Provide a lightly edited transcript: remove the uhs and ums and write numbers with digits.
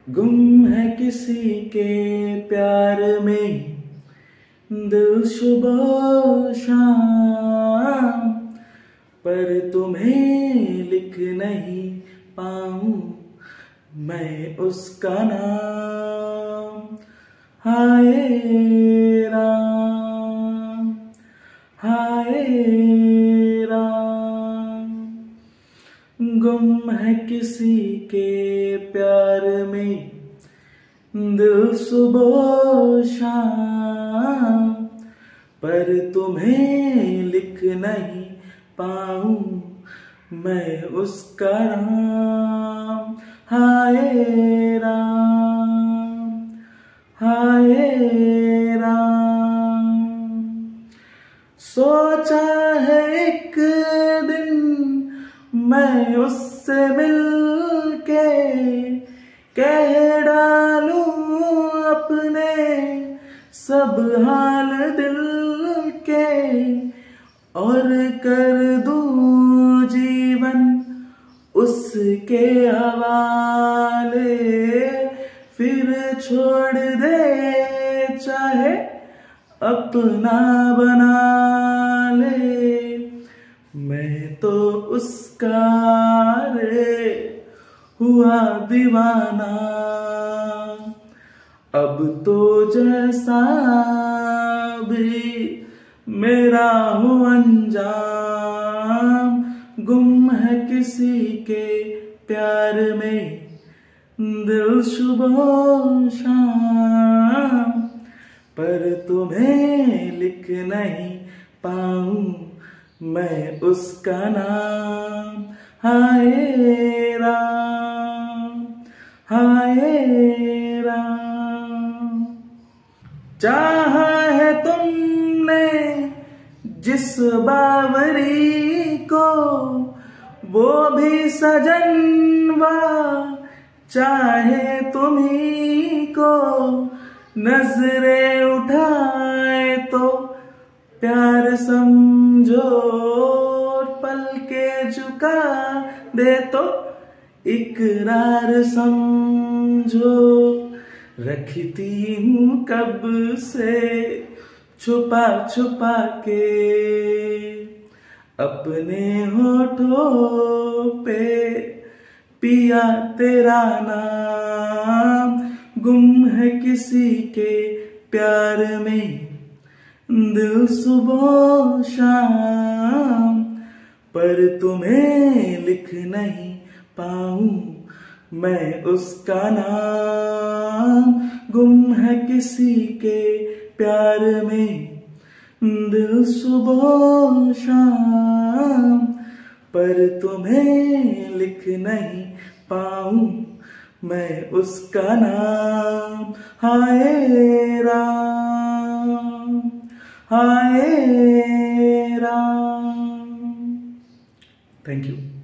गुम है किसी के प्यार में दिल सुबह शाम, पर तुम्हें लिख नहीं पाऊं मैं उसका नाम। हाय राम, हाय राम, गुम है किसी के प्यार में दिल सुबह शाम, पर तुम्हें लिख नहीं पाऊं मैं उसका नाम। हाय राम, हाय राम, सोचा है एक दिन मैं उससे मिलके कह डालूं अपने सब हाल दिल के, और कर दूं जीवन उसके हवाले, फिर छोड़ दे चाहे अपना बना ले। मैं तो उसका रे हुआ दीवाना, अब तो जैसा भी मेरा हूँ अंजाम। गुम है किसी के प्यार में दिल सुबह शाम, पर तुम्हें लिख नहीं पाऊं मैं उसका नाम। हाय राम, हाय राम, चाहा है तुमने जिस बावरी को वो भी सजनवा चाहे तुम्ही को, नजरें उठाए तो प्यार समझो, पल के झुका दे तो इकरार समझो। रखती हूँ कब से छुपा छुपा के अपने होठों पे पिया तेरा नाम। गुम है किसी के प्यार में दिल सुबह शाम, पर तुम्हें लिख नहीं पाऊं मैं उसका नाम। गुम है किसी के प्यार में दिल सुबह शाम, पर तुम्हें लिख नहीं पाऊं मैं उसका नाम। हाय राम, हाय राम। Thank you.